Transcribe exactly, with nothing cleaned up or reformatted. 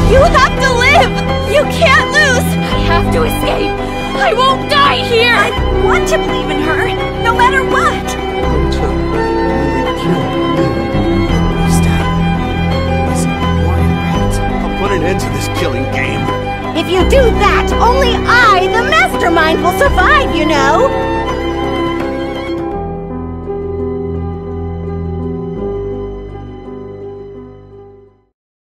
You have to live! You can't lose! I have to escape! I won't die here! I want to believe in her, no matter what! Until you kill me. Please, Dad. Listen, Warren, right? I'll put an end to this killing game. If you do that, only I, the mastermind, will survive, you know!